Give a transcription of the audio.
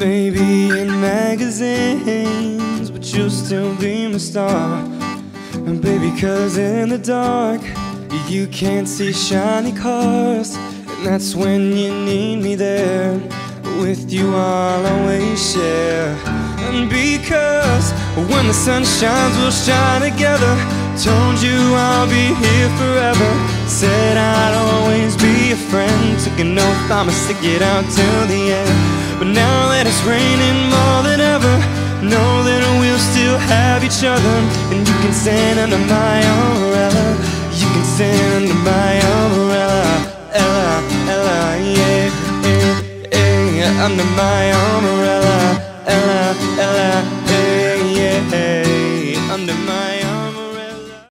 Maybe in magazines, but you'll still be my star. And baby, 'cause in the dark you can't see shiny cars, and that's when you need me there. With you I'll always share. And because when the sun shines we'll shine together. Told you I'll be here forever. Said I'd always be a friend. Took an oath I'ma stick it out till the end. But now that it's raining more than ever, know that we'll still have each other. And you can stand under my umbrella. You can stand under my umbrella. Ella, Ella, yeah, yeah, yeah. Under my umbrella. Ella,